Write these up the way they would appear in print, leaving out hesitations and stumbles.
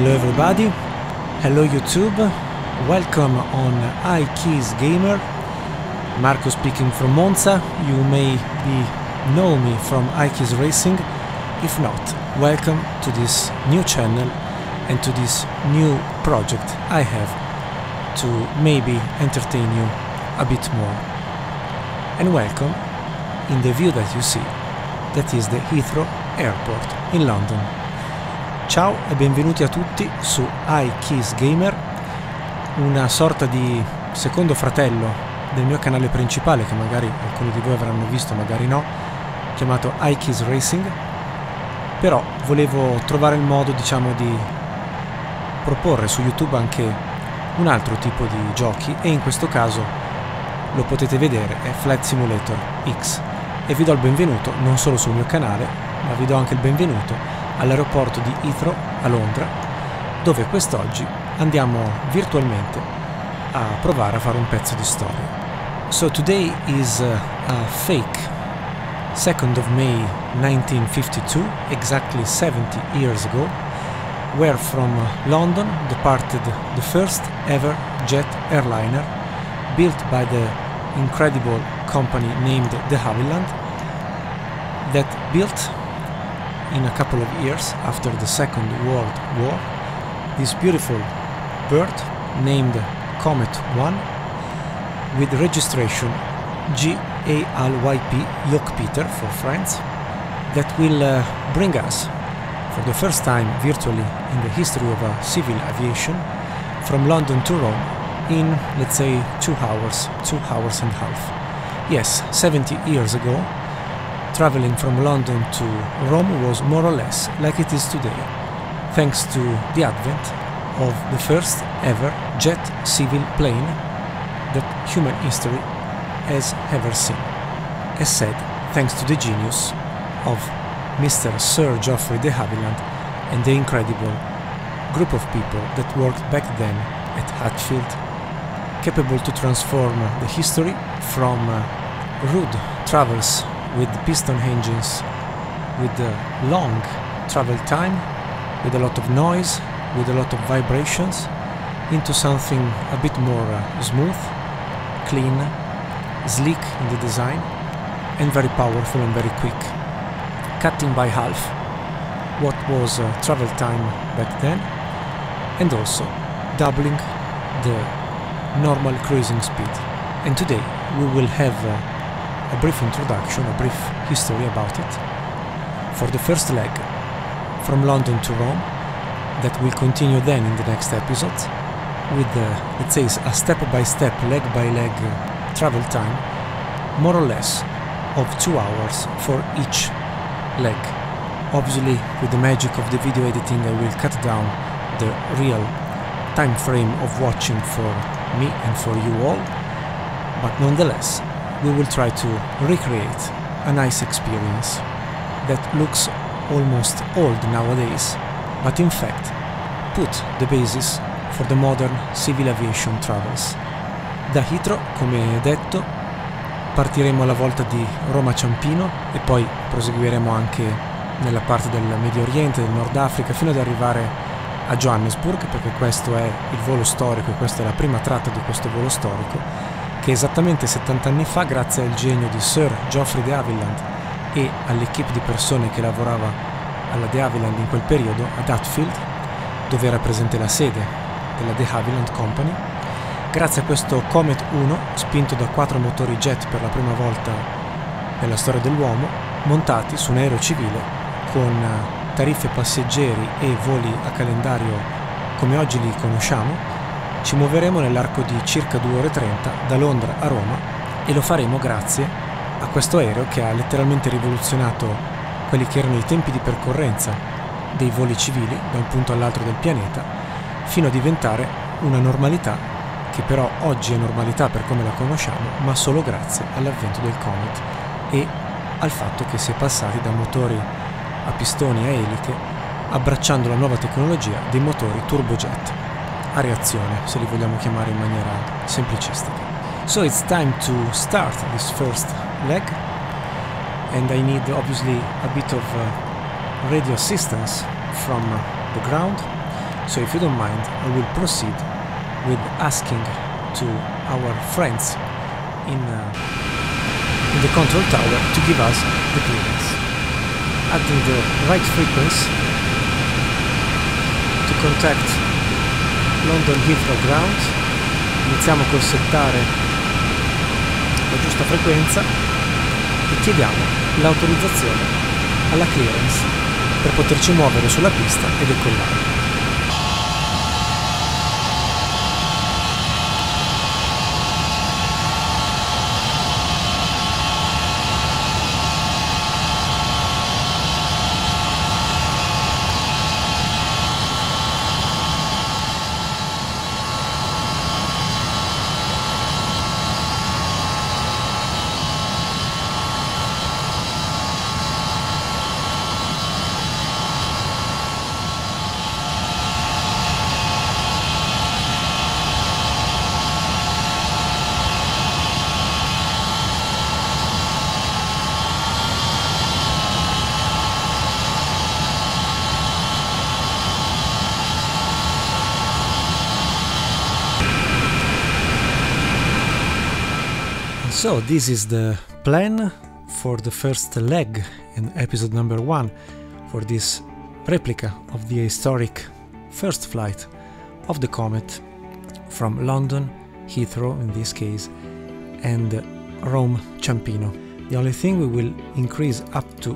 Hello everybody, hello YouTube, welcome on iKeys Gamer. Marco speaking from Monza. You may know me from iKeys Racing. If not, welcome to this new channel and to this new project I have to maybe entertain you a bit more. And welcome in the view that you see, that is the Heathrow Airport in London. Ciao e benvenuti a tutti su iKeys Gamer, una sorta di secondo fratello del mio canale principale che magari alcuni di voi avranno visto, magari no, chiamato iKeys Racing. Però volevo trovare il modo, diciamo, di proporre su YouTube anche un altro tipo di giochi, e in questo caso lo potete vedere, è Flight Simulator X, e vi do il benvenuto non solo sul mio canale, ma vi do anche il benvenuto all'aeroporto di Heathrow a Londra, dove quest'oggi andiamo virtualmente a provare a fare un pezzo di storia. So today is a fake 2nd of May 1952, exactly 70 years ago, where from London departed the first ever jet airliner built by the incredible company named de Havilland, that built in a couple of years after the Second World War this beautiful bird named Comet 1 with registration GALYP, Jock-Peter for France, that will bring us for the first time virtually in the history of civil aviation from London to Rome in, let's say, 2 hours and a half. Yes, 70 years ago, traveling from London to Rome was more or less like it is today, thanks to the advent of the first ever jet civil plane that human history has ever seen. As said, thanks to the genius of Mr. Sir Geoffrey de Havilland and the incredible group of people that worked back then at Hatfield, capable to transform the history from rude travels with piston engines, with a long travel time, with a lot of noise, with a lot of vibrations, into something a bit more smooth, clean, sleek in the design, and very powerful and very quick, cutting by half what was travel time back then, and also doubling the normal cruising speed. And today we will have a brief introduction, a brief history about it, for the first leg from London to Rome, that will continue then in the next episodes with, let's say, a step-by-step, leg-by-leg travel time, more or less of 2 hours for each leg. Obviously, with the magic of the video editing, I will cut down the real time frame of watching for me and for you all, but nonetheless, we will try to recreate a nice experience that looks almost old nowadays, but in fact put the basis for the modern civil aviation travels. Da Heathrow, come detto, partiremo alla volta di Roma Ciampino e poi proseguiremo anche nella parte del Medio Oriente, del Nord Africa, fino ad arrivare a Johannesburg, perché questo è il volo storico e questa è la prima tratta di questo volo storico, che esattamente 70 anni fa, grazie al genio di Sir Geoffrey de Havilland e all'equipe di persone che lavorava alla de Havilland in quel periodo, ad Hatfield, dove era presente la sede della de Havilland Company, grazie a questo Comet 1, spinto da 4 motori jet per la prima volta nella storia dell'uomo, montati su un aereo civile con tariffe passeggeri e voli a calendario come oggi li conosciamo, ci muoveremo nell'arco di circa 2 ore e 30 da Londra a Roma, e lo faremo grazie a questo aereo che ha letteralmente rivoluzionato quelli che erano i tempi di percorrenza dei voli civili da un punto all'altro del pianeta, fino a diventare una normalità che però oggi è normalità per come la conosciamo, ma solo grazie all'avvento del Comet e al fatto che si è passati da motori a pistoni a eliche, abbracciando la nuova tecnologia dei motori turbojet a reazione, se li vogliamo chiamare in maniera semplicistica. So it's time to start this first leg, and I need obviously a bit of radio assistance from the ground. So if you don't mind, I will proceed with asking to our friends in the control tower to give us the clearance. Adding the right frequency to contact London Heathrow Ground. Iniziamo col settare la giusta frequenza e chiediamo l'autorizzazione alla clearance per poterci muovere sulla pista e decollare. So this is the plan for the first leg in episode number 1 for this replica of the historic first flight of the Comet from London, Heathrow in this case, and Rome Ciampino. The only thing, we will increase up to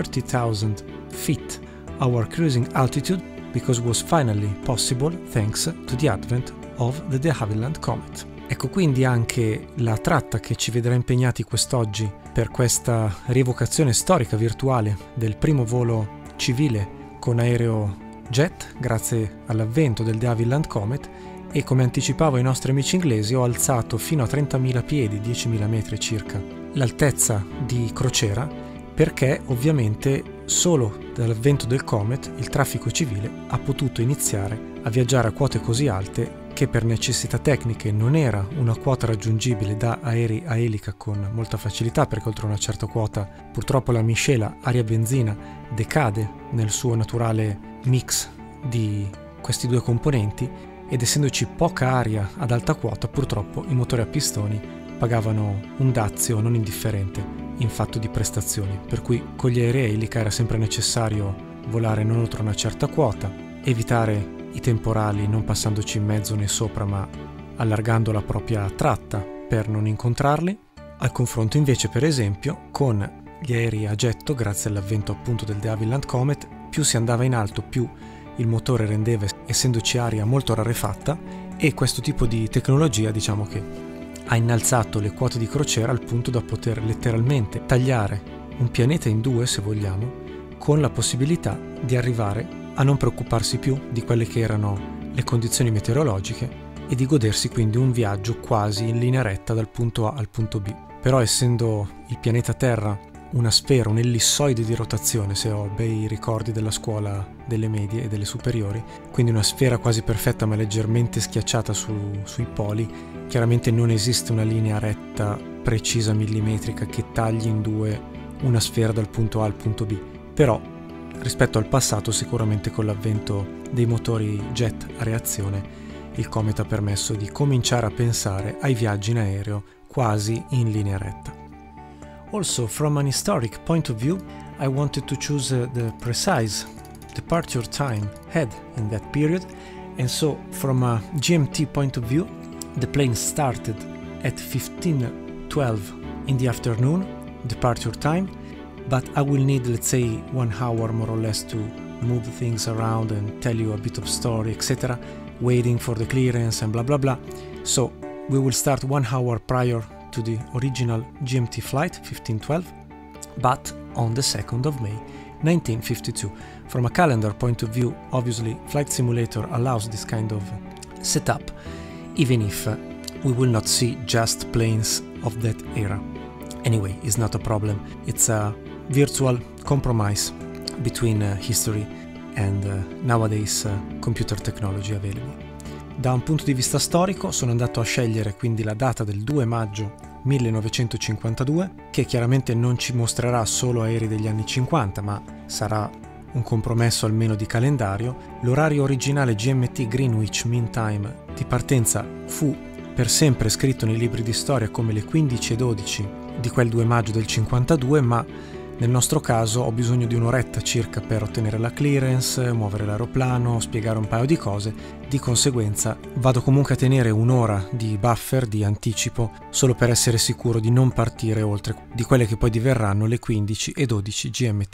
30,000 feet our cruising altitude, because it was finally possible thanks to the advent of the de Havilland Comet. Ecco quindi anche la tratta che ci vedrà impegnati quest'oggi per questa rievocazione storica virtuale del primo volo civile con aereo jet grazie all'avvento del de Havilland Comet, e come anticipavo ai nostri amici inglesi ho alzato fino a 30.000 piedi, 10.000 metri circa, l'altezza di crociera, perché ovviamente solo dall'avvento del Comet il traffico civile ha potuto iniziare a viaggiare a quote così alte che per necessità tecniche non era una quota raggiungibile da aerei a elica con molta facilità, perché oltre una certa quota purtroppo la miscela aria-benzina decade nel suo naturale mix di questi due componenti, ed essendoci poca aria ad alta quota purtroppo i motori a pistoni pagavano un dazio non indifferente in fatto di prestazioni, per cui con gli aerei a elica era sempre necessario volare non oltre una certa quota, evitare i temporali non passandoci in mezzo né sopra ma allargando la propria tratta per non incontrarli, al confronto invece per esempio con gli aerei a getto, grazie all'avvento appunto del de Havilland Comet, più si andava in alto più il motore rendeva, essendoci aria molto rarefatta, e questo tipo di tecnologia diciamo che ha innalzato le quote di crociera al punto da poter letteralmente tagliare un pianeta in due, se vogliamo, con la possibilità di arrivare a non preoccuparsi più di quelle che erano le condizioni meteorologiche e di godersi quindi un viaggio quasi in linea retta dal punto A al punto B. Però essendo il pianeta Terra una sfera, un ellissoide di rotazione, se ho bei ricordi della scuola delle medie e delle superiori, quindi una sfera quasi perfetta ma leggermente schiacciata sui poli, chiaramente non esiste una linea retta precisa millimetrica che tagli in due una sfera dal punto A al punto B. Però rispetto al passato, sicuramente con l'avvento dei motori jet a reazione, il Comet ha permesso di cominciare a pensare ai viaggi in aereo quasi in linea retta. Also, from an historic point of view, I wanted to choose the precise departure time had in that period, and so from a GMT point of view, the plane started at 15:12 in the afternoon, departure time, but I will need, let's say, 1 hour more or less to move things around and tell you a bit of story, etc., waiting for the clearance and blah blah blah. So we will start 1 hour prior to the original GMT flight, 1512, but on the 2nd of May 1952. From a calendar point of view, obviously Flight Simulator allows this kind of setup, even if we will not see just planes of that era. Anyway, it's not a problem. It's a virtual compromise between history and nowadays computer technology available. Da un punto di vista storico sono andato a scegliere quindi la data del 2 maggio 1952, che chiaramente non ci mostrerà solo aerei degli anni 50, ma sarà un compromesso almeno di calendario, l'orario originale GMT Greenwich Mean Time di partenza fu per sempre scritto nei libri di storia come le 15:12 di quel 2 maggio del 52, ma nel nostro caso ho bisogno di un'oretta circa per ottenere la clearance, muovere l'aeroplano, spiegare un paio di cose. Di conseguenza vado comunque a tenere un'ora di buffer, di anticipo, solo per essere sicuro di non partire oltre di quelle che poi diverranno le 15:12 GMT.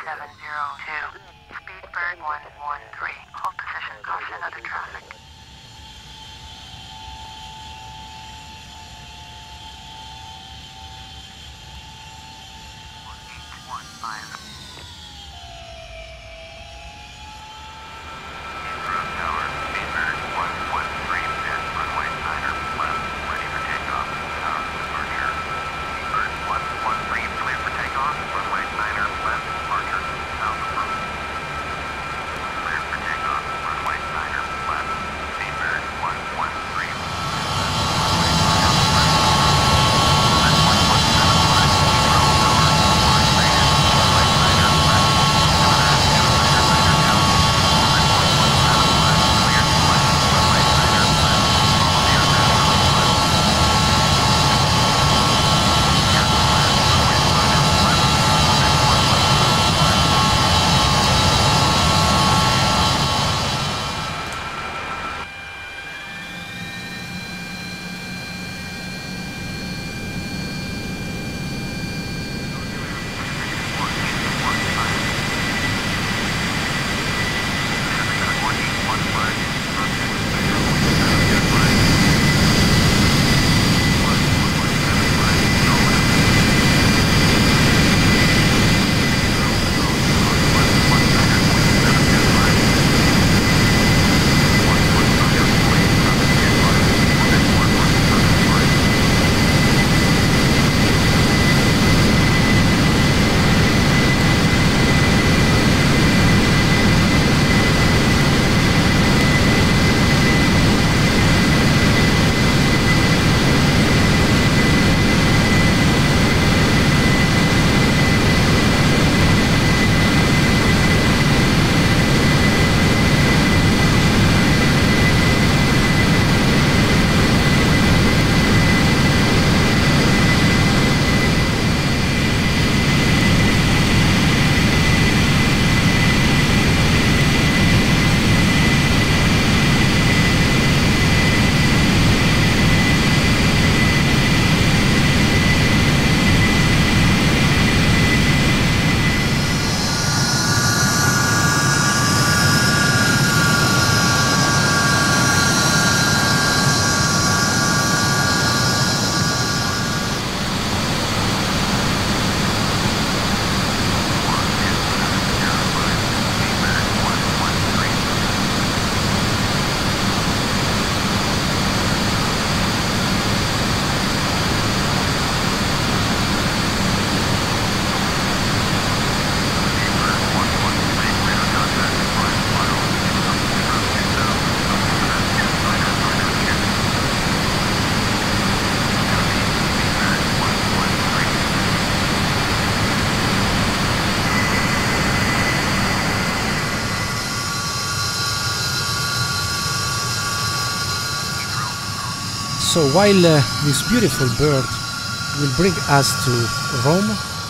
So while this beautiful bird will bring us to Rome,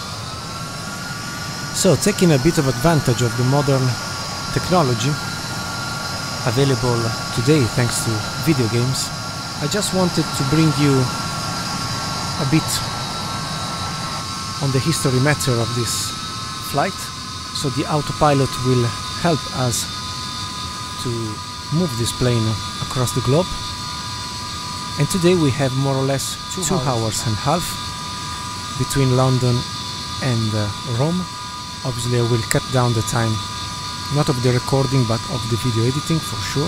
so taking a bit of advantage of the modern technology available today thanks to video games, I just wanted to bring you a bit on the history matter of this flight. So the autopilot will help us to move this plane across the globe. And today we have more or less 2 hours and a half between London and Rome. Obviously I will cut down the time, not of the recording but of the video editing for sure.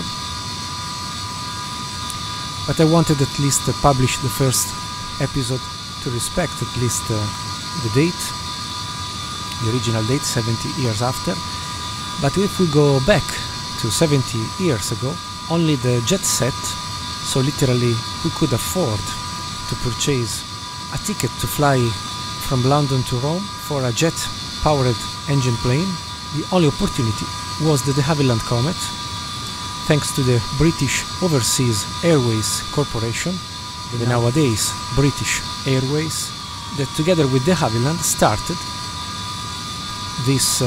But I wanted at least to publish the first episode to respect at least the date, the original date, 70 years after. But if we go back to 70 years ago, only the jet set, so literally who could afford to purchase a ticket to fly from London to Rome for a jet-powered engine plane, The only opportunity was the de Havilland Comet, thanks to the British Overseas Airways Corporation, the nowadays British Airways, that together with de Havilland started this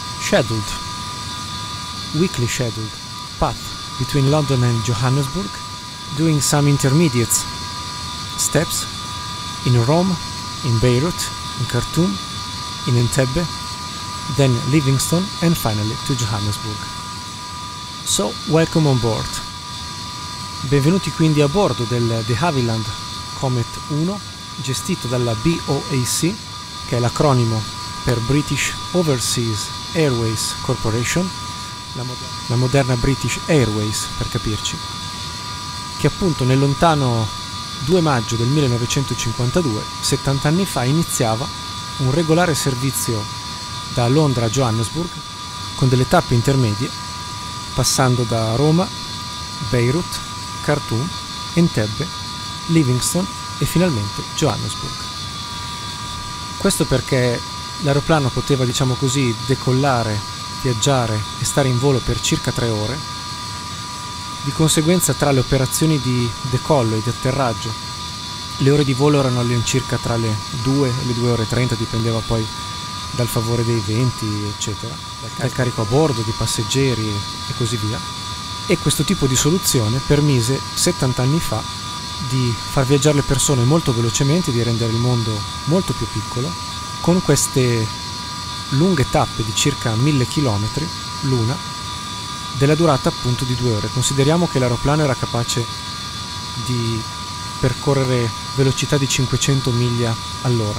weekly scheduled path between London and Johannesburg, doing some intermediate steps in Rome, in Beirut, in Khartoum, in Entebbe, then Livingstone, and finally to Johannesburg. So, welcome on board. Benvenuti quindi a bordo del de Havilland Comet 1, gestito dalla BOAC, che è l'acronimo per British Overseas Airways Corporation, la moderna British Airways per capirci, che appunto nel lontano 2 maggio del 1952, 70 anni fa, iniziava un regolare servizio da Londra a Johannesburg con delle tappe intermedie, passando da Roma, Beirut, Khartoum, Entebbe, Livingstone e finalmente Johannesburg. Questo perché l'aeroplano poteva, diciamo così, decollare, viaggiare e stare in volo per circa 3 ore. Di conseguenza, tra le operazioni di decollo e di atterraggio, le ore di volo erano all'incirca tra le 2 e le 2 ore e 30, dipendeva poi dal favore dei venti, eccetera, dal carico a bordo, di passeggeri e così via. E questo tipo di soluzione permise 70 anni fa di far viaggiare le persone molto velocemente, di rendere il mondo molto più piccolo, con queste lunghe tappe di circa 1000 km l'una, della durata appunto di 2 ore. Consideriamo che l'aeroplano era capace di percorrere velocità di 500 miglia all'ora,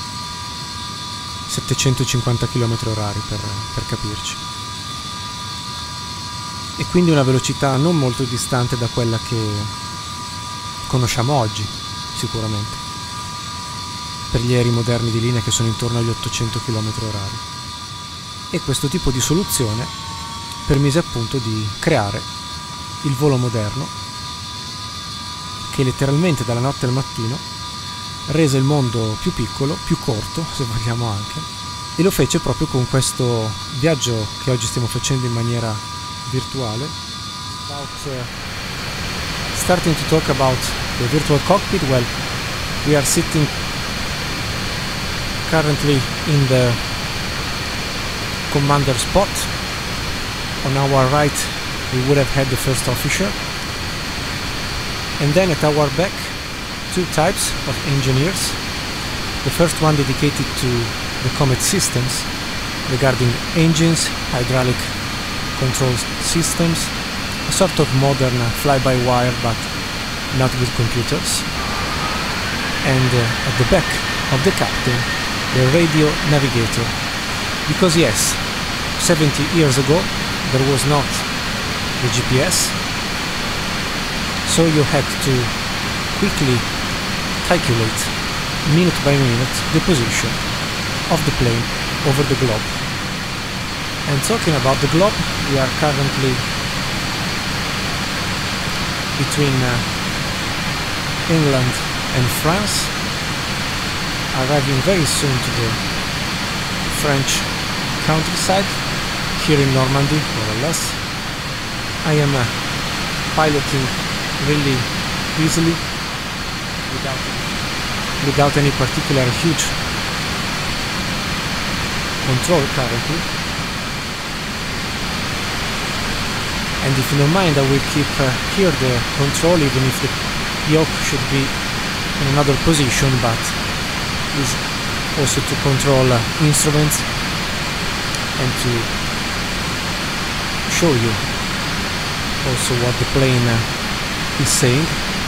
750 km orari per capirci, e quindi una velocità non molto distante da quella che conosciamo oggi, sicuramente, per gli aerei moderni di linea che sono intorno agli 800 km orari. E questo tipo di soluzione permise appunto di creare il volo moderno, che letteralmente dalla notte al mattino rese il mondo più piccolo, più corto se vogliamo anche, e lo fece proprio con questo viaggio che oggi stiamo facendo in maniera virtuale. Starting to talk about the virtual cockpit, well, we are sitting currently in the commander spot. On our right we would have had the first officer, and then at our back 2 types of engineers. The first one dedicated to the Comet systems regarding engines, hydraulic control systems, a sort of modern fly-by-wire but not with computers. And at the back of the captain, the radio navigator. Because yes, 70 years ago there was not the GPS, so you had to quickly calculate minute by minute the position of the plane over the globe. And talking about the globe, we are currently between England and France, arriving very soon to the French countryside, here in Normandy, more or less. I am piloting really easily, without any particular huge control currently. And if you don't mind, I will keep here the control, even if the yoke should be in another position, but is also to control instruments and to show you also what the plane is saying.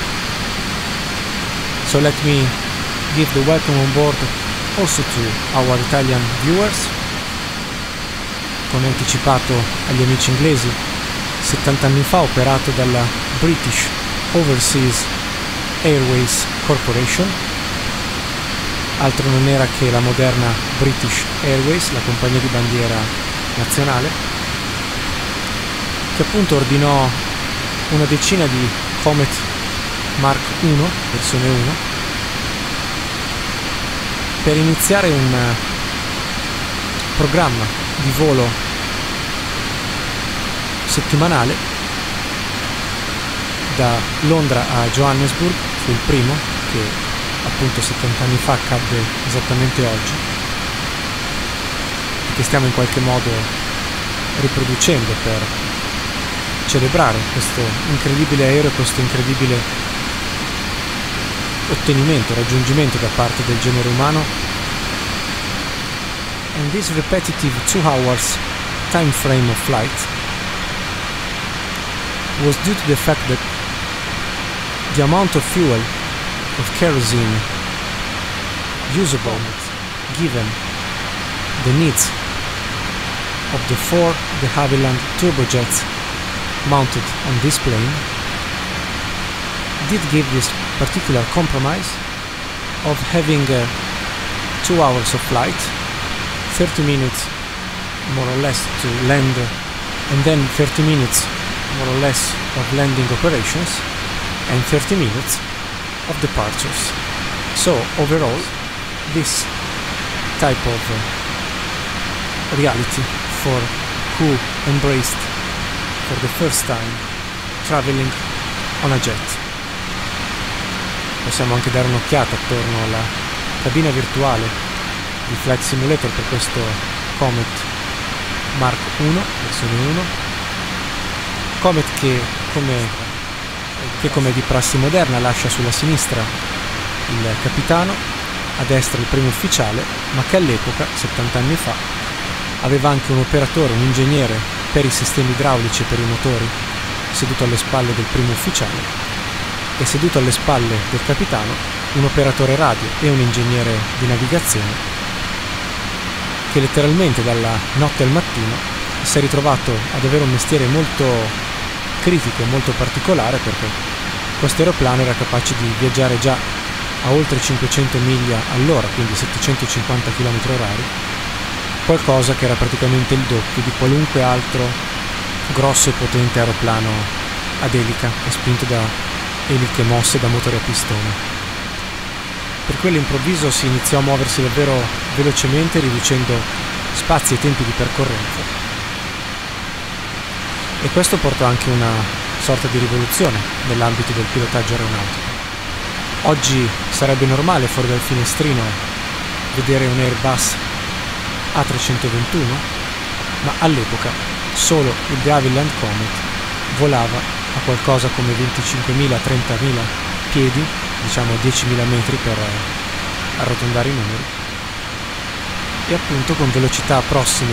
So let me give the welcome on board also to our Italian viewers. Come anticipato agli amici inglesi, 70 anni fa operato dalla British Overseas Airways Corporation, altro non era che la moderna British Airways, la compagnia di bandiera nazionale, che appunto ordinò una decina di Comet Mark 1, versione 1, per iniziare un programma di volo settimanale da Londra a Johannesburg. Fu il primo, che appunto 70 anni fa accadde esattamente oggi, e che stiamo in qualche modo riproducendo per celebrare questo incredibile aereo, questo incredibile ottenimento, raggiungimento da parte del genere umano. And this repetitive 2 hours time frame of flight was due to the fact that the amount of fuel, of kerosene usable given the needs of the 4 de Havilland turbojets mounted on this plane did give this particular compromise of having 2 hours of flight, 30 minutes more or less to land, and then 30 minutes more or less of landing operations, and 30 minutes of departures. So overall, this type of reality for who embraced for the first time traveling on a jet. Possiamo anche dare un'occhiata attorno alla cabina virtuale di Flight Simulator per questo Comet Mark 1, versione 1. Comet che come di prassi moderna lascia sulla sinistra il capitano, a destra il primo ufficiale, ma che all'epoca, 70 anni fa, aveva anche un operatore, un ingegnere per i sistemi idraulici e per i motori, seduto alle spalle del primo ufficiale, e seduto alle spalle del capitano un operatore radio e un ingegnere di navigazione, che letteralmente dalla notte al mattino si è ritrovato ad avere un mestiere molto critico, molto particolare, perché questo aeroplano era capace di viaggiare già a oltre 500 miglia all'ora, quindi 750 km/h, qualcosa che era praticamente il doppio di qualunque altro grosso e potente aeroplano ad elica e spinto da eliche mosse da motori a pistone. Per quello improvviso si iniziò a muoversi davvero velocemente, riducendo spazi e tempi di percorrenza, e questo portò anche una sorta di rivoluzione nell'ambito del pilotaggio aeronautico. Oggi sarebbe normale fuori dal finestrino vedere un Airbus A321, ma all'epoca solo il de Havilland Comet volava a qualcosa come 25.000-30.000 piedi, diciamo 10.000 metri per arrotondare i numeri, e appunto con velocità prossime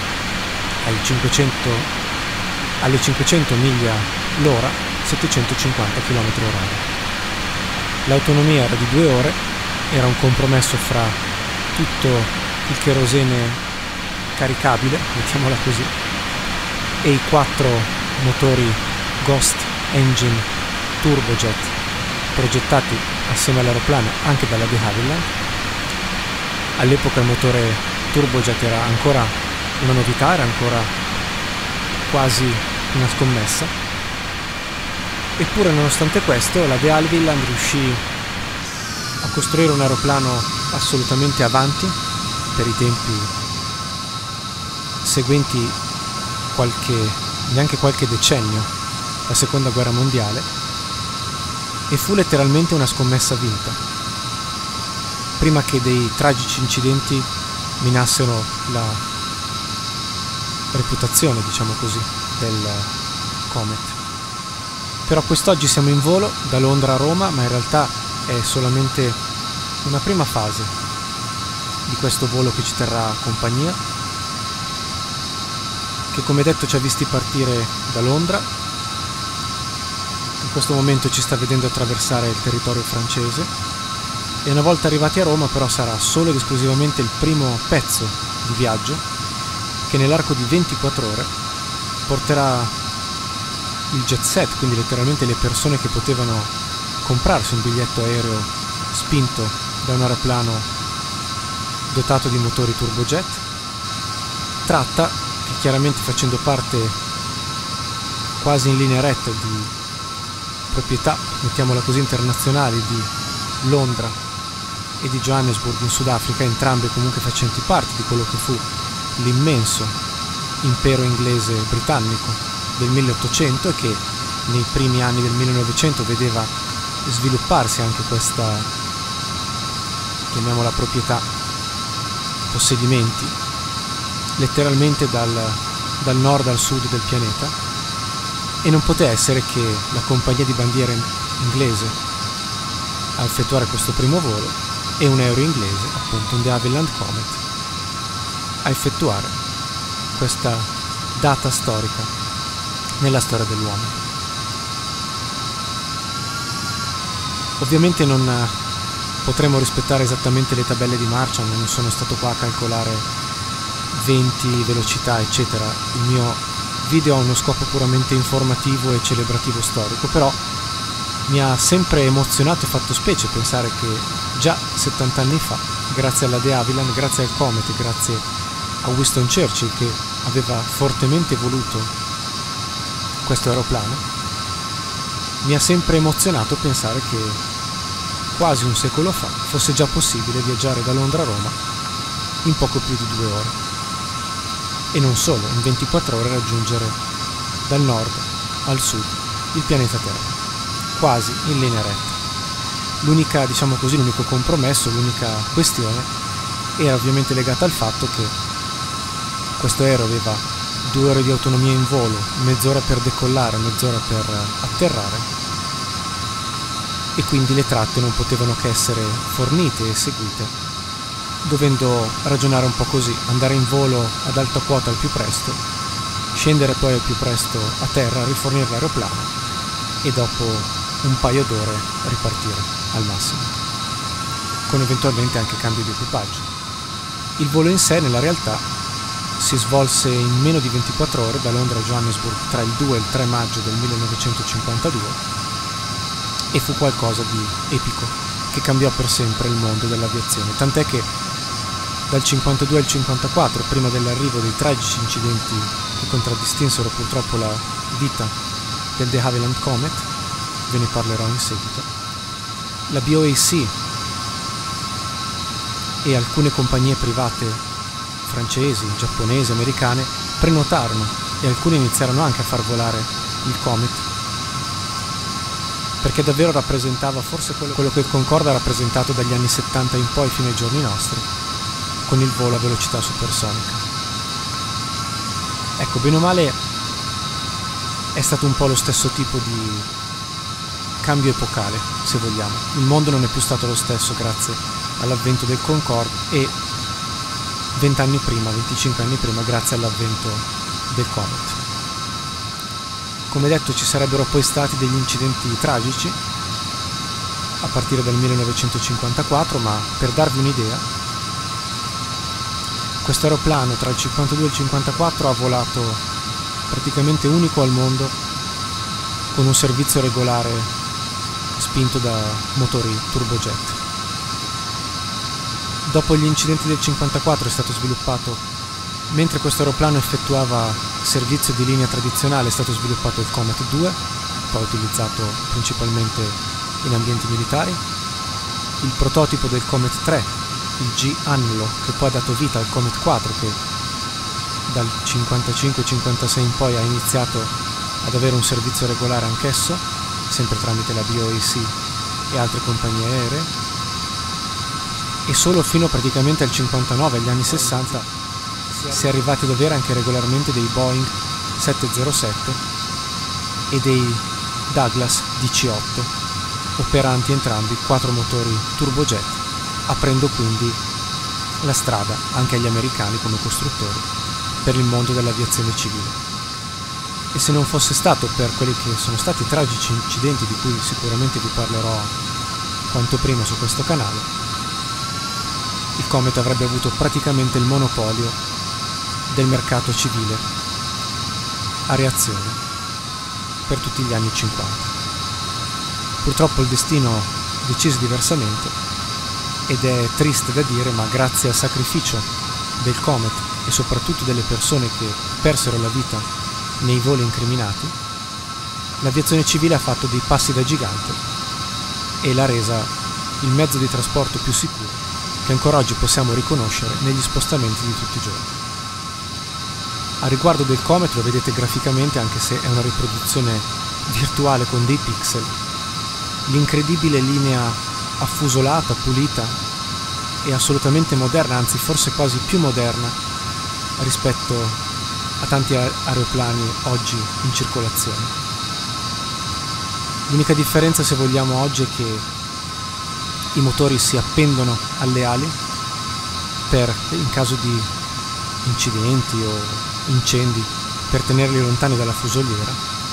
alle 500 miglia l'ora, 750 km/h. L'autonomia era di 2 ore, era un compromesso fra tutto il cherosene caricabile, mettiamola così, e i 4 motori Ghost Engine turbojet progettati assieme all'aeroplano anche dalla de Havilland. All'epoca il motore turbojet era ancora una novità, era ancora quasi una scommessa, eppure nonostante questo la de Havilland riuscì a costruire un aeroplano assolutamente avanti per i tempi seguenti neanche qualche decennio la seconda guerra mondiale, e fu letteralmente una scommessa vinta prima che dei tragici incidenti minassero la reputazione, diciamo così, del Comet. Però quest'oggi siamo in volo da Londra a Roma, ma in realtà è solamente una prima fase di questo volo che ci terrà compagnia, che come detto ci ha visti partire da Londra. In questo momento ci sta vedendo attraversare il territorio francese, e una volta arrivati a Roma però sarà solo ed esclusivamente il primo pezzo di viaggio che nell'arco di 24 ore porterà il jet set, quindi letteralmente le persone che potevano comprarsi un biglietto aereo spinto da un aeroplano dotato di motori turbojet, tratta che chiaramente, facendo parte quasi in linea retta di proprietà, mettiamola così, internazionali di Londra e di Johannesburg in Sudafrica, entrambe comunque facenti parte di quello che fu l'immenso impero inglese britannico del 1800 e che nei primi anni del 1900 vedeva svilupparsi anche questa, chiamiamola proprietà, possedimenti, letteralmente dal nord al sud del pianeta, e non poteva essere che la compagnia di bandiera inglese a effettuare questo primo volo e un aereo inglese, appunto un De Havilland Comet, a effettuare questa data storica nella storia dell'uomo. Ovviamente non potremo rispettare esattamente le tabelle di marcia, non sono stato qua a calcolare venti, velocità eccetera. Il mio video ha uno scopo puramente informativo e celebrativo storico, però mi ha sempre emozionato e fatto specie pensare che già 70 anni fa, grazie alla De Havilland, grazie al Comet, grazie a Winston Churchill che aveva fortemente voluto questo aeroplano, mi ha sempre emozionato pensare che quasi un secolo fa fosse già possibile viaggiare da Londra a Roma in poco più di 2 ore. E non solo, in 24 ore raggiungere dal nord al sud il pianeta Terra, quasi in linea retta. L'unica, diciamo così, l'unico compromesso, l'unica questione era ovviamente legata al fatto che questo aereo aveva 2 ore di autonomia in volo, mezz'ora per decollare, mezz'ora per atterrare, e quindi le tratte non potevano che essere fornite e eseguite, dovendo ragionare un po' così: andare in volo ad alta quota al più presto, scendere poi al più presto a terra, rifornire l'aeroplano e dopo un paio d'ore ripartire al massimo, con eventualmente anche cambio di equipaggio. Il volo in sé nella realtà si svolse in meno di 24 ore da Londra a Johannesburg tra il 2 e il 3 maggio del 1952 e fu qualcosa di epico che cambiò per sempre il mondo dell'aviazione, tant'è che dal 52 al 54, prima dell'arrivo dei tragici incidenti che contraddistinsero purtroppo la vita del De Havilland Comet, ve ne parlerò in seguito, la BOAC e alcune compagnie private francesi, giapponesi, americane prenotarono e alcune iniziarono anche a far volare il Comet, perché davvero rappresentava forse quello che il Concorde ha rappresentato dagli anni 70 in poi fino ai giorni nostri, con il volo a velocità supersonica. Ecco, bene o male è stato un po' lo stesso tipo di cambio epocale, se vogliamo. Il mondo non è più stato lo stesso grazie all'avvento del Concorde e 20 anni prima, 25 anni prima, grazie all'avvento del Comet. Come detto, ci sarebbero poi stati degli incidenti tragici a partire dal 1954, ma per darvi un'idea, questo aeroplano tra il 52 e il 54 ha volato praticamente unico al mondo con un servizio regolare spinto da motori turbojet. Dopo gli incidenti del 54 è stato sviluppato, mentre questo aeroplano effettuava servizio di linea tradizionale, è stato sviluppato il Comet 2, poi utilizzato principalmente in ambienti militari, il prototipo del Comet 3, il G Anlo, che poi ha dato vita al Comet 4, che dal 55-56 in poi ha iniziato ad avere un servizio regolare anch'esso, sempre tramite la BOAC e altre compagnie aeree, e solo fino praticamente al 59, agli anni 60, si è arrivati ad avere anche regolarmente dei Boeing 707 e dei Douglas DC-8, operanti entrambi 4 motori turbojet, aprendo quindi la strada anche agli americani come costruttori per il mondo dell'aviazione civile. E se non fosse stato per quelli che sono stati tragici incidenti di cui sicuramente vi parlerò quanto prima su questo canale, il Comet avrebbe avuto praticamente il monopolio del mercato civile a reazione per tutti gli anni 50. Purtroppo il destino decise diversamente ed è triste da dire, ma grazie al sacrificio del Comet e soprattutto delle persone che persero la vita nei voli incriminati, l'aviazione civile ha fatto dei passi da gigante e l'ha resa il mezzo di trasporto più sicuro che ancora oggi possiamo riconoscere negli spostamenti di tutti i giorni. A riguardo del Comet, lo vedete graficamente, anche se è una riproduzione virtuale con dei pixel, l'incredibile linea affusolata, pulita e assolutamente moderna, anzi forse quasi più moderna rispetto a tanti aeroplani oggi in circolazione. L'unica differenza, se vogliamo, oggi è che i motori si appendono alle ali per, in caso di incidenti o incendi, per tenerli lontani dalla fusoliera,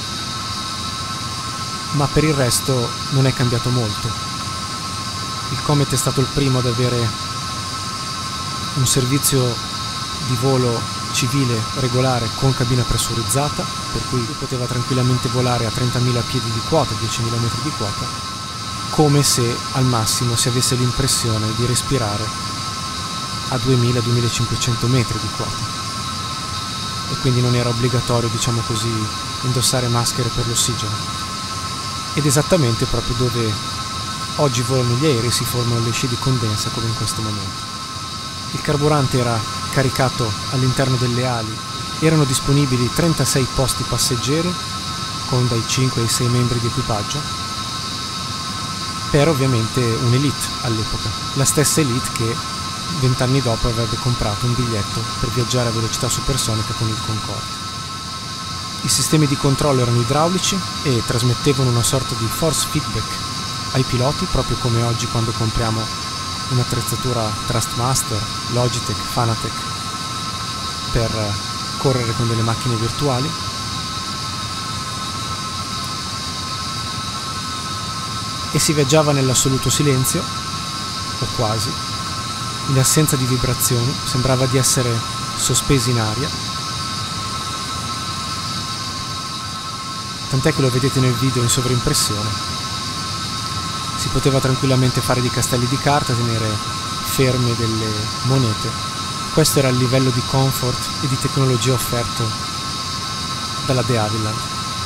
ma per il resto non è cambiato molto. Il Comet è stato il primo ad avere un servizio di volo civile regolare con cabina pressurizzata, per cui poteva tranquillamente volare a 30.000 piedi di quota, 10.000 metri di quota, come se al massimo si avesse l'impressione di respirare a 2.000-2.500 metri di quota. E quindi non era obbligatorio, diciamo così, indossare maschere per l'ossigeno. Ed esattamente proprio dove oggi volano gli aerei si formano le scie di condensa, come in questo momento. Il carburante era caricato all'interno delle ali, erano disponibili 36 posti passeggeri con dai 5 ai 6 membri di equipaggio, per ovviamente un'elite all'epoca, la stessa elite che 20 anni dopo avrebbe comprato un biglietto per viaggiare a velocità supersonica con il Concorde. I sistemi di controllo erano idraulici e trasmettevano una sorta di force feedback ai piloti, proprio come oggi quando compriamo un'attrezzatura Trustmaster, Logitech, Fanatec per correre con delle macchine virtuali. E si viaggiava nell'assoluto silenzio, o quasi, in assenza di vibrazioni, sembrava di essere sospesi in aria, tant'è che lo vedete nel video in sovraimpressione. Si poteva tranquillamente fare di castelli di carta, tenere ferme delle monete. Questo era il livello di comfort e di tecnologia offerto dalla De Havilland.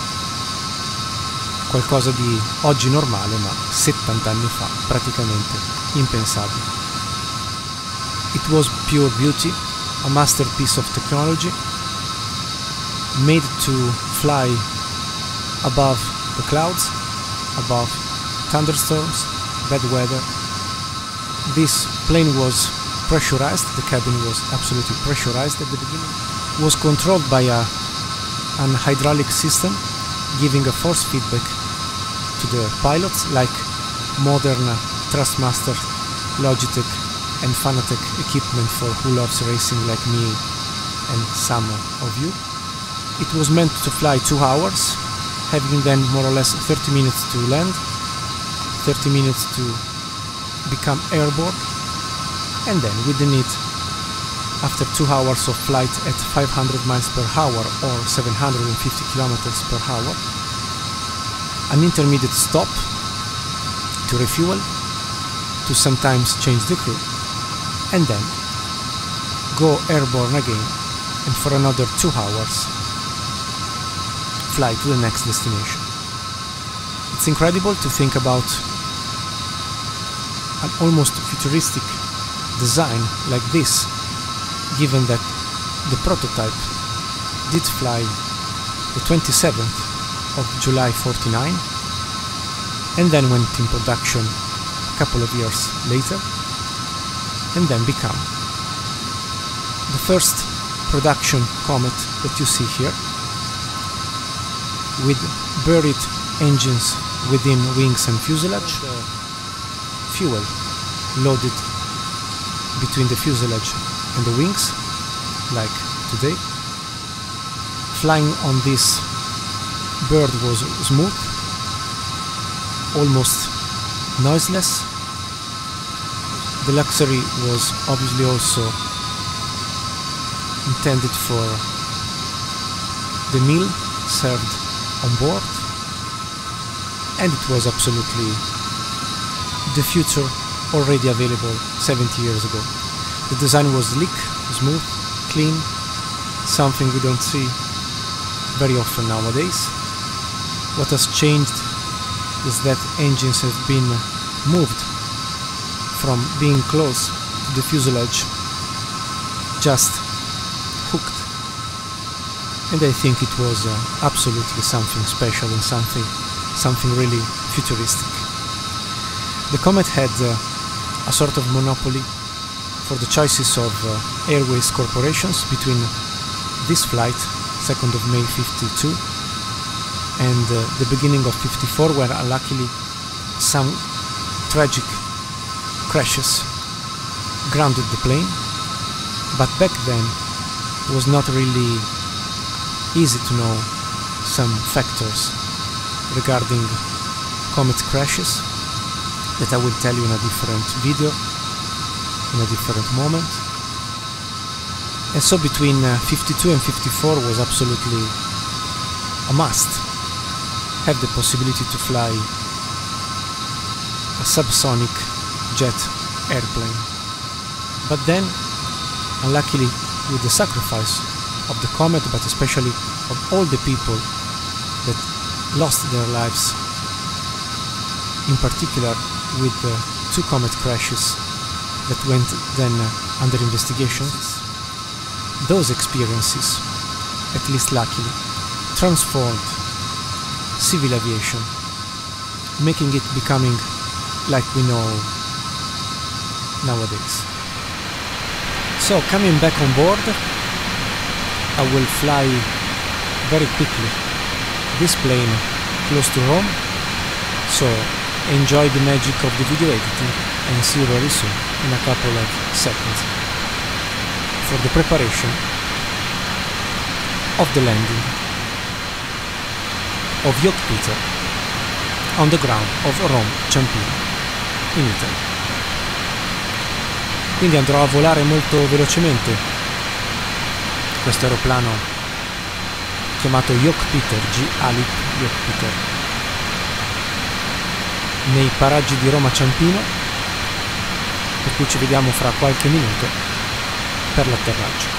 Qualcosa di oggi normale, ma 70 anni fa praticamente impensabile. It was pure beauty, a masterpiece of technology, made to fly above the clouds, above thunderstorms, bad weather. This plane was pressurized, the cabin was absolutely pressurized at the beginning, was controlled by an hydraulic system, giving a force feedback to the pilots, like modern Trustmaster, Logitech and Fanatec equipment for who loves racing like me and some of you. It was meant to fly 2 hours, having then more or less 30 minutes to land, 30 minutes to become airborne, and then within it, after 2 hours of flight at 500 miles per hour or 750 kilometers per hour, an intermediate stop to refuel, to sometimes change the crew, and then go airborne again, and for another 2 hours fly to the next destination. It's incredible to think about an almost futuristic design like this, given that the prototype did fly the 27th of July 49 and then went in production a couple of years later, and then become the first production Comet that you see here, with buried engines within wings and fuselage, fuel loaded between the fuselage and the wings, like today. Flying on this bird was smooth, almost noiseless. The luxury was obviously also intended for the meal served on board, and it was absolutely the future already available 70 years ago. The design was sleek, smooth, clean, something we don't see very often nowadays. What has changed is that engines have been moved from being close to the fuselage, just hooked and I think it was absolutely something special and something really futuristic. The Comet had a sort of monopoly for the choices of airways corporations between this flight, 2nd of May 52, and the beginning of 54, where luckily some tragic crashes grounded the plane. But back then it was not really easy to know some factors regarding comet crashes that I will tell you in a different video, in a different moment. And so between 52 and 54 was absolutely a must have the possibility to fly a subsonic jet airplane. But then, unluckily, with the sacrifice of the Comet, but especially of all the people that lost their lives, in particular with the 2 comet crashes that went then under investigation, those experiences, at least luckily, transformed civil aviation, making it becoming like we know nowadays. So, coming back on board, I will fly very quickly this plane close to Rome, so enjoy the magic of the video editing and see you very soon in a couple of seconds for the preparation of the landing of Yoke-Peter on the ground of Rome Ciampino in Italy. Quindi andrò a volare molto velocemente questo aeroplano chiamato Yoke-Peter, G-Alip Yoke-Peter, nei paraggi di Roma Ciampino, per cui ci vediamo fra qualche minuto per l'atterraggio.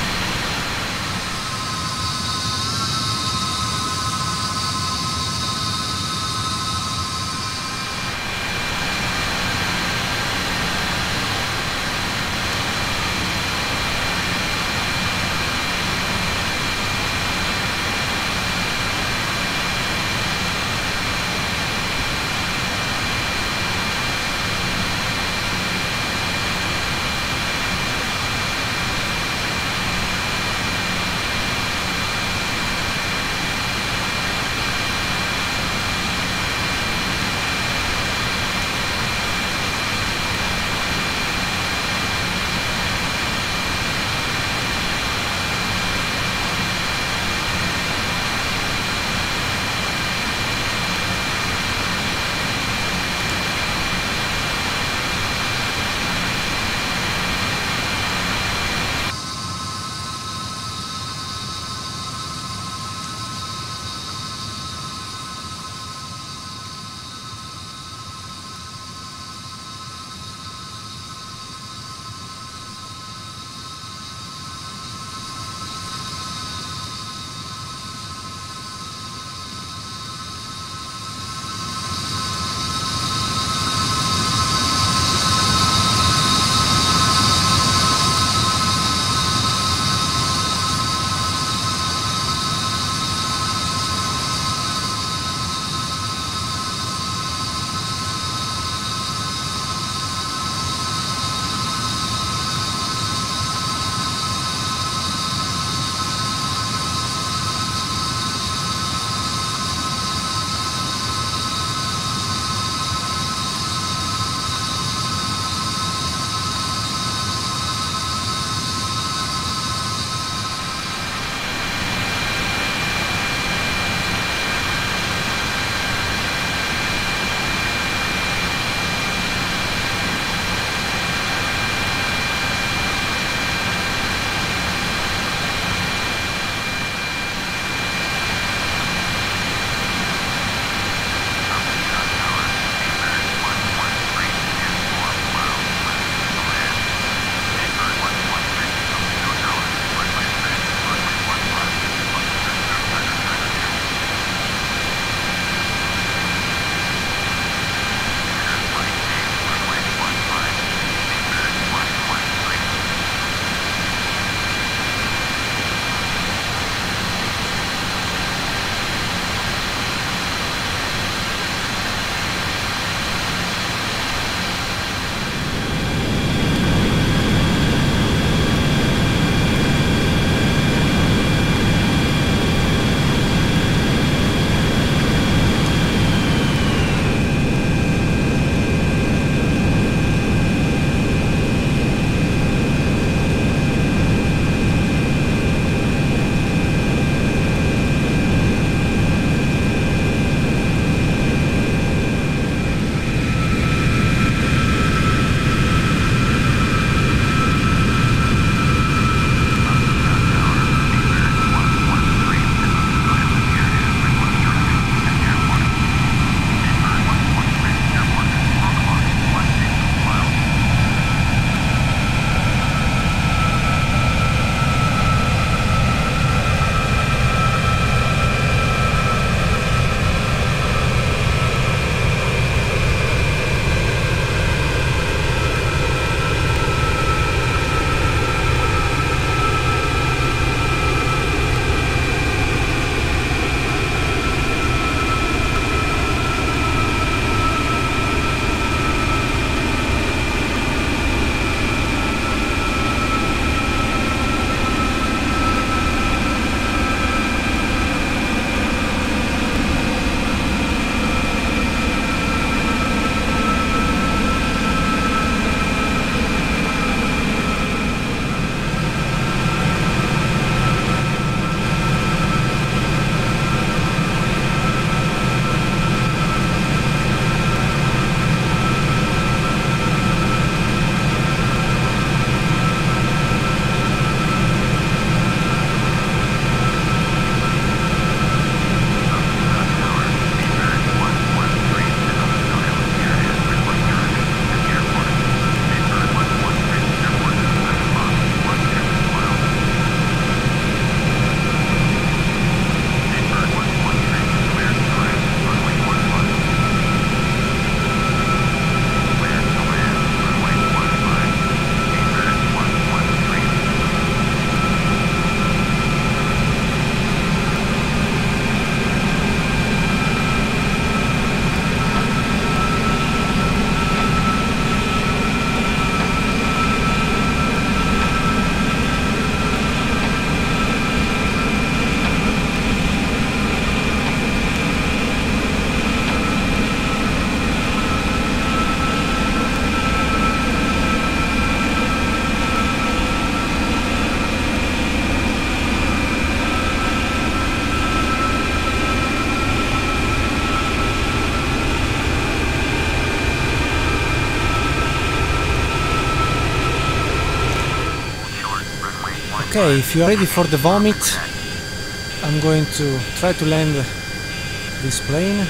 Okay, if you are ready for the vomit, I'm going to try to land this plane.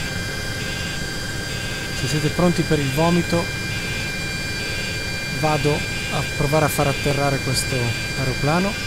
Se siete pronti per il vomito, vado a provare a far atterrare questo aeroplano.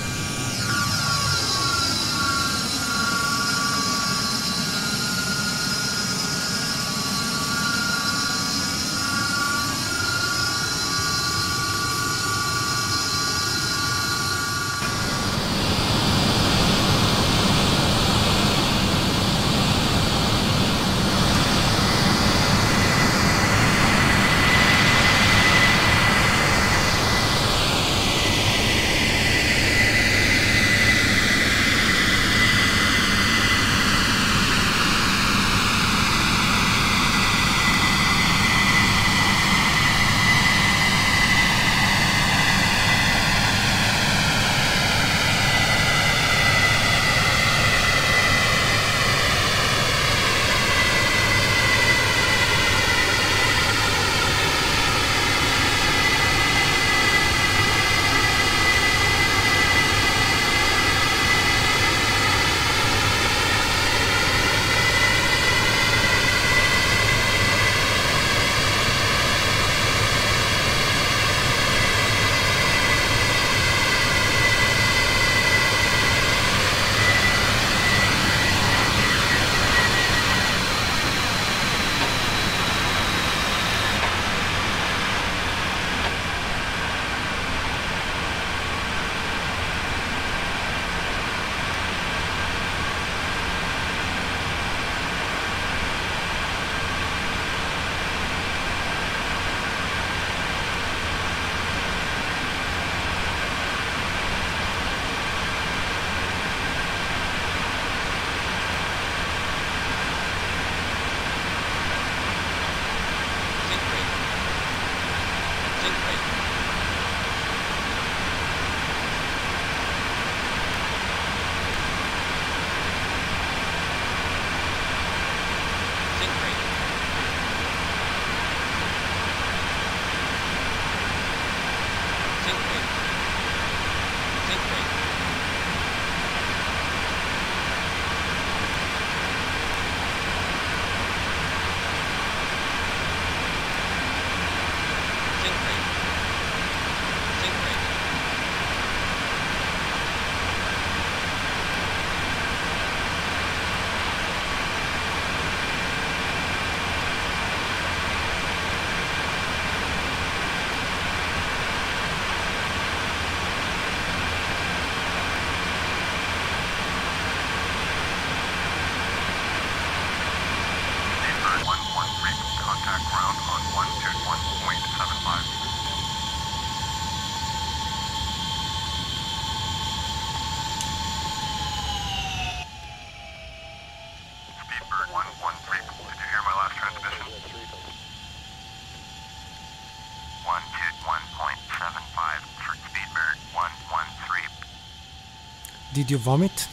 Did you vomit?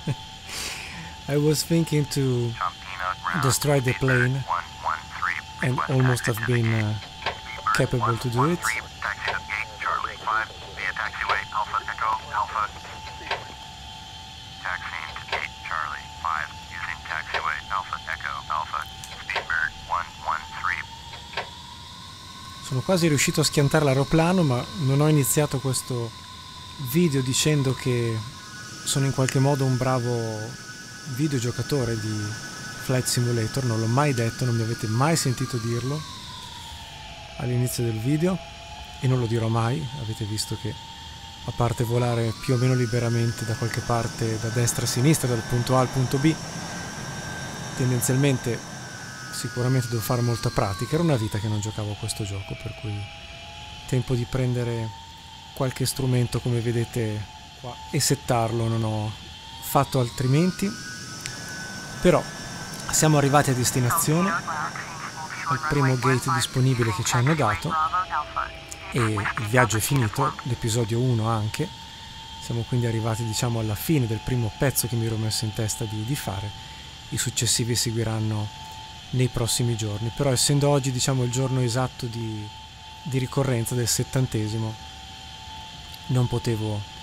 I was thinking to destroy the plane and almost have been capable to do it. Sono quasi riuscito a schiantare l'aeroplano, ma non ho iniziato questo video dicendo che sono in qualche modo un bravo videogiocatore di Flight Simulator. Non l'ho mai detto, non mi avete mai sentito dirlo all'inizio del video e non lo dirò mai. Avete visto che, a parte volare più o meno liberamente da qualche parte, da destra a sinistra, dal punto A al punto B, tendenzialmente sicuramente devo fare molta pratica. Era una vita che non giocavo a questo gioco, per cui tempo di prendere qualche strumento, come vedete qua, e settarlo. Non ho fatto altrimenti. Però siamo arrivati a destinazione, al primo gate disponibile che ci hanno dato, e il viaggio è finito, l'episodio 1 anche. Siamo quindi arrivati, diciamo, alla fine del primo pezzo che mi ero messo in testa di fare. I successivi seguiranno nei prossimi giorni, però essendo oggi, diciamo, il giorno esatto di ricorrenza del 70°, non potevo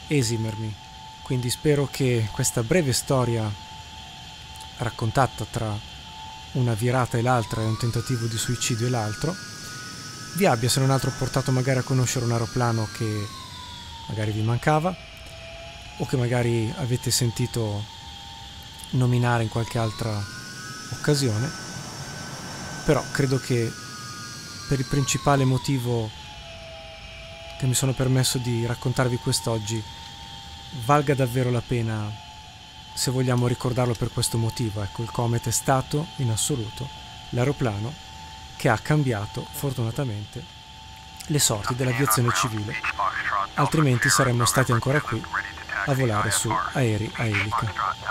esimermi. Quindi spero che questa breve storia, raccontata tra una virata e l'altra e un tentativo di suicidio e l'altro, vi abbia se non altro portato magari a conoscere un aeroplano che magari vi mancava o che magari avete sentito nominare in qualche altra occasione. Però credo che per il principale motivo che mi sono permesso di raccontarvi quest'oggi valga davvero la pena, se vogliamo ricordarlo per questo motivo. Ecco, il Comet è stato in assoluto l'aeroplano che ha cambiato fortunatamente le sorti dell'aviazione civile, altrimenti saremmo stati ancora qui a volare su aerei a elica.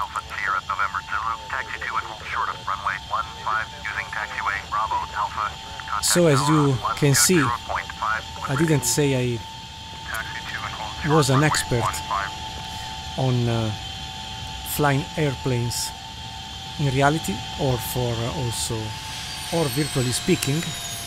So as you can see, I didn't say I was an expert on flying airplanes in reality, or virtually speaking,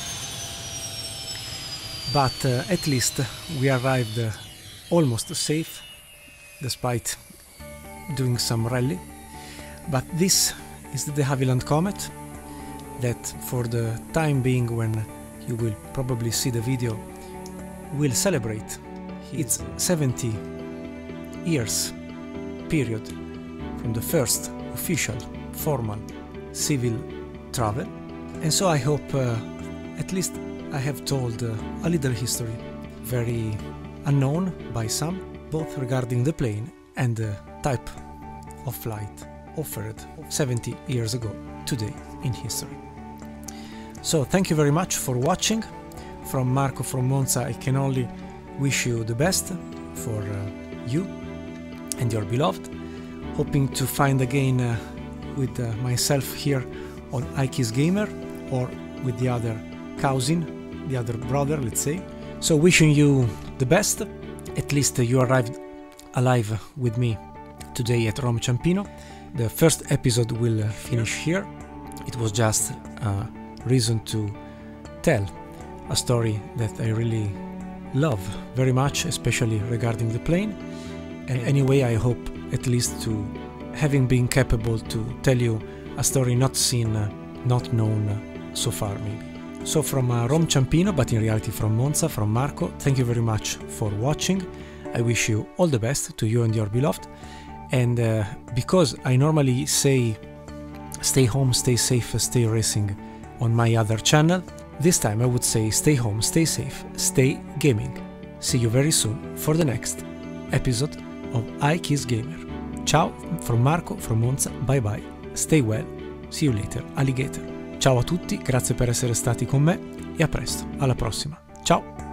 but at least we arrived almost safe despite doing some rally. But this is the de Havilland Comet that, for the time being, when you will probably see the video, will celebrate its 70 years period from the first official formal civil travel. And so I hope at least I have told a little history, very unknown by some, both regarding the plane and the type of flight offered 70 years ago today in history. So thank you very much for watching. From Marco from Monza, I can only wish you the best for you and your beloved. Hoping to find again with myself here on iKiss Gamer, or with the other cousin, the other brother, let's say. So wishing you the best. At least you arrived alive with me today at Rome Ciampino. The first episode will finish here. It was just a reason to tell a story that I really love very much, especially regarding the plane. And anyway, I hope at least to having been capable to tell you a story not seen, not known so far maybe. So from Rome Ciampino, but in reality from Monza, from Marco, thank you very much for watching. I wish you all the best to you and your beloved. And because I normally say stay home, stay safe, stay racing on my other channel, this time I would say stay home, stay safe, stay gaming. See you very soon for the next episode of iKiss Gamer. Ciao from Marco from Monza, bye bye, stay well, see you later, alligator. Ciao a tutti, grazie per essere stati con me e a presto, alla prossima, ciao!